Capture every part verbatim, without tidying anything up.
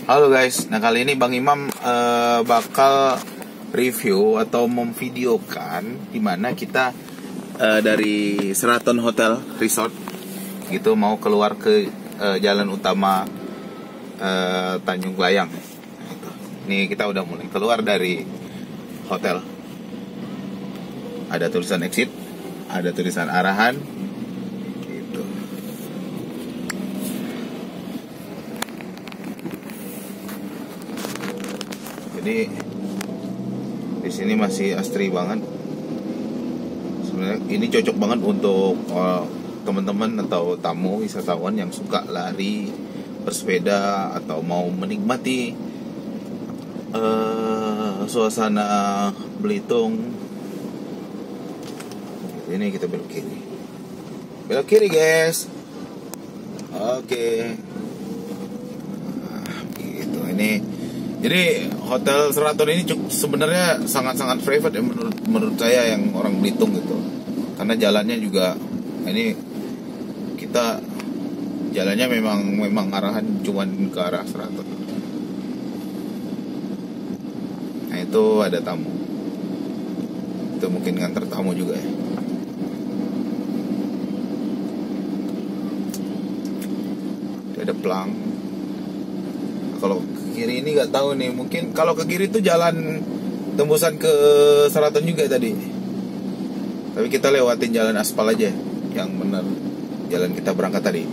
Halo guys, nah kali ini Bang Imam uh, bakal review atau memvideokan dimana kita uh, dari Sheraton Hotel Resort gitu mau keluar ke uh, jalan utama uh, Tanjung Layang. Ini kita udah mulai keluar dari hotel. Ada tulisan exit, ada tulisan arahan. Gitu. Jadi di sini masih asri banget. Sebenarnya ini cocok banget untuk uh, teman-teman atau tamu wisatawan yang suka lari, bersepeda atau mau menikmati uh, suasana Belitung. Ini kita belok kiri. Belok kiri, guys. Oke. Nah, gitu ini. Jadi hotel Sheraton ini sebenarnya sangat-sangat private ya menurut menurut saya yang orang Belitung gitu. Karena jalannya juga ini kita jalannya memang memang arahan cuman ke arah Sheraton. Nah, itu ada tamu. Itu mungkin nganter tamu juga ya. Ada pelang. Kalau ke kiri ini nggak tahu nih, mungkin kalau ke kiri itu jalan tembusan ke Sheraton juga tadi. Tapi kita lewatin jalan aspal aja, yang benar jalan kita berangkat tadi.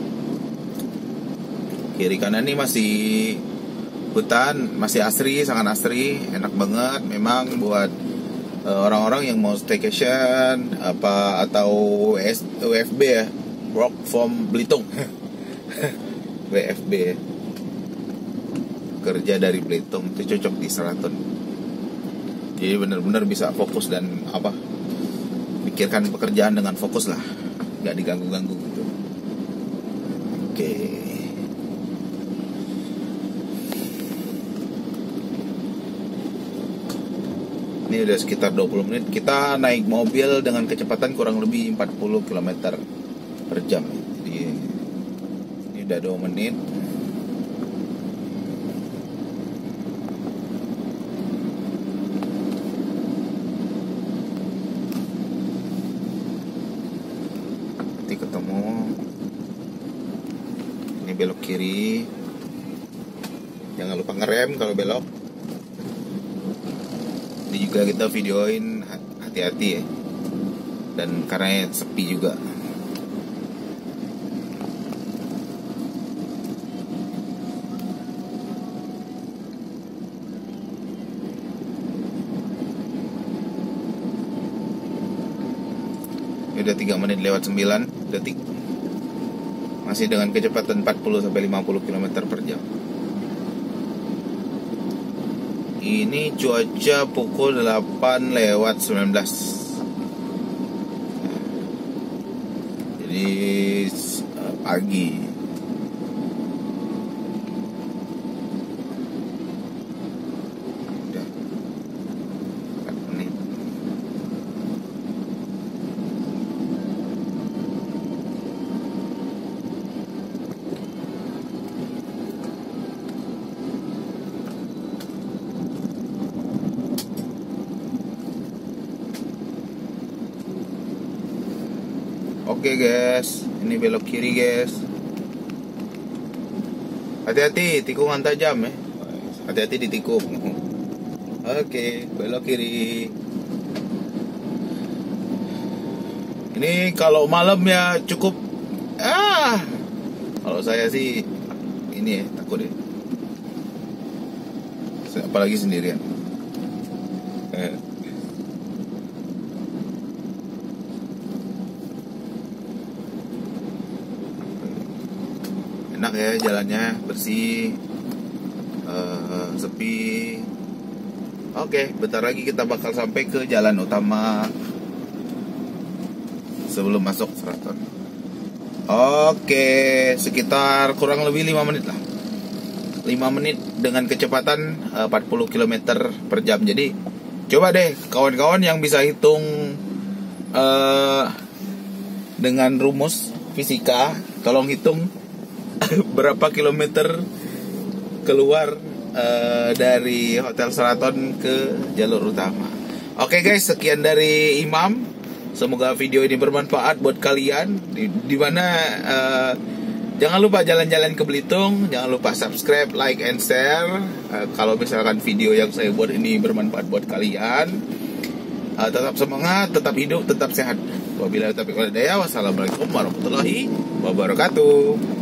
Kiri kanan ini masih hutan, masih asri, sangat asri, enak banget. Memang buat uh, orang-orang yang mau staycation apa atau W F B ya, work from Belitung. W F B kerja dari Belitung itu cocok di Sheraton. Jadi benar-benar bisa fokus dan apa pikirkan pekerjaan dengan fokus lah, nggak diganggu-ganggu gitu. Oke. Ini udah sekitar dua puluh menit kita naik mobil dengan kecepatan kurang lebih empat puluh kilometer per jam. Jadi udah dua menit. Nanti ketemu. Ini belok kiri. Jangan lupa ngerem kalau belok. Ini juga kita videoin, hati-hati ya. Dan karena sepi juga. Udah tiga menit lewat sembilan detik. Masih dengan kecepatan empat puluh sampai lima puluh kilometer per jam. Ini cuaca pukul delapan lewat sembilan belas. Jadi pagi. Udah empat menit. Oke guys, ini belok kiri guys. Hati-hati, tikungan tajam ya. Hati-hati di tikung. Oke, belok kiri. Ini kalau malam ya cukup. Ah, kalau saya sih ini ya takut ya. Apalagi sendirian. Eh. Enak ya jalannya, bersih, uh, sepi. Oke, bentar lagi kita bakal sampai ke jalan utama sebelum masuk Sheraton. Oke, sekitar kurang lebih lima menit lah. lima menit dengan kecepatan uh, empat puluh kilometer per jam. Jadi coba deh kawan-kawan yang bisa hitung uh, dengan rumus fisika, tolong hitung berapa kilometer keluar uh, dari Hotel Sheraton ke jalur utama. Oke guys, sekian dari Imam. Semoga video ini bermanfaat buat kalian. Di, di mana uh, jangan lupa jalan-jalan ke Belitung. Jangan lupa subscribe, like, and share. uh, Kalau misalkan video yang saya buat ini bermanfaat buat kalian. uh, Tetap semangat, tetap hidup, tetap sehat. Wabillahi taufiq wal hidayah. Wassalamualaikum warahmatullahi wabarakatuh.